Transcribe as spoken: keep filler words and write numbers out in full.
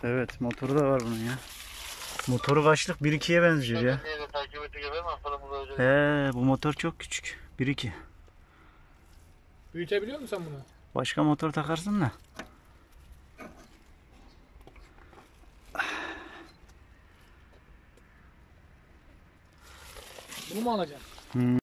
Evet, motoru da var bunun ya. Motoru kaçlık? bir ikiye benziyor ya. He, bu motor çok küçük. bir iki. Büyütebiliyor musun sen bunu? Başka motor takarsın da. Bunu mu alacaksın? Hmm.